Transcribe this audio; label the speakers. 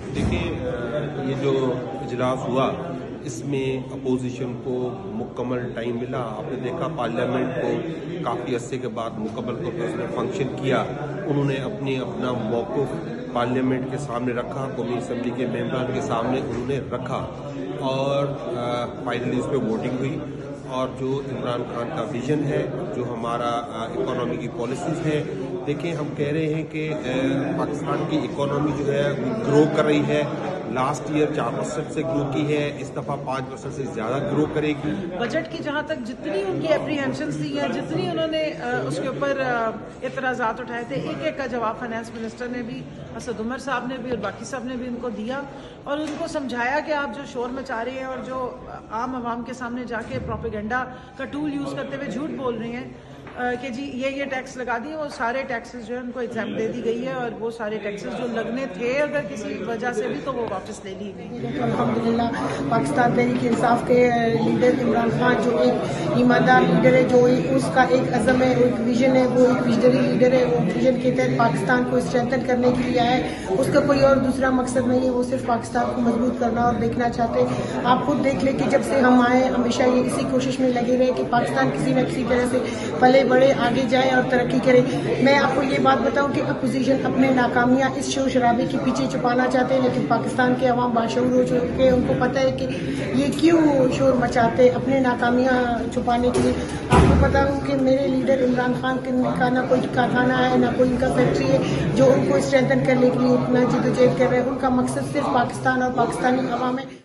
Speaker 1: دیکھیں یہ جو اجلاس ہوا اس میں اپوزیشن کو مکمل ٹائم ملا. آپ نے دیکھا پارلیمنٹ کو کافی عرصے کے بعد مکمل طور پر اس نے فنکشن کیا. انہوں نے اپنا موقف پارلیمنٹ کے سامنے رکھا, قومی اسمبلی کے ممبران کے سامنے انہوں نے رکھا اور فائنلی اس پہ ووٹنگ ہوئی. اور جو عمران خان کا ویژن ہے, جو ہمارا اکانومی کی پالیسیز ہے, دیکھیں ہم کہہ رہے ہیں کہ پاکستان کی اکانومی جو ہے وہ گرو کر رہی ہے. لاسٹ ایئر 4% سے گرو کی ہے, اس دفعہ 5% سے زیادہ گرو کرے گی.
Speaker 2: بجٹ کی جہاں تک جتنی ان کی اپریہنشنز تھی یا جتنی انہوں نے اس کے اوپر اعتراضات اٹھائے تھے, ایک ایک کا جواب فائنانس منسٹر نے بھی, اسد عمر صاحب نے بھی اور باقی صاحب نے بھی ان کو دیا اور ان کو سمجھایا کہ آپ جو شور مچا رہے ہیں اور جو عام عوام کے سامنے جا کے پروپیگنڈا کا ٹول یوز کرتے ہوئے جھوٹ بول رہے ہیں کہ جی یہ ٹیکس لگا دیے, وہ سارے ٹیکسز جو ہے ان کو ایگزامپٹ دے دی گئی ہے اور وہ سارے ٹیکسز جو لگنے تھے اگر کسی وجہ سے بھی تو وہ واپس لے لی گئی.
Speaker 3: الحمدللہ پاکستان تحریک انصاف کے لیڈر عمران خان جو ایک ایماندار لیڈر ہے, جو اس کا ایک عزم ہے, ایک ویژن ہے, وہ ایک ویژنری لیڈر ہے. وہ ویژن کے تحت پاکستان کو اسٹرینتھن کرنے کے لیے آئے. اس کا کوئی اور دوسرا مقصد نہیں ہے, وہ صرف پاکستان کو مضبوط کرنا اور دیکھنا چاہتے ہیں. آپ خود دیکھ لیں کہ جب سے ہم آئے ہمیشہ یہ اسی کوشش میں لگے رہے کہ پاکستان کسی نہ کسی طرح سے پلے بڑے آگے جائے اور ترقی کرے. میں آپ کو یہ بات بتاؤں کہ اپوزیشن اپنے ناکامیاں اس شور شرابے کے پیچھے چھپانا چاہتے ہیں, لیکن پاکستان کے عوام باشعور ہو چکے ہیں. ان کو پتہ ہے کہ یہ کیوں شور مچاتے ہیں اپنے ناکامیاں چھپانے کے لیے. آپ کو پتا ہوں کہ میرے لیڈر عمران خان کا نہ کوئی کارخانہ ہے, نہ کوئی ان کا فیکٹری ہے جو ان کو اسٹرینتھن کرنے کے لیے اتنا جدوجہد کر رہے ہیں. ان کا مقصد صرف پاکستان اور پاکستانی عوام ہے.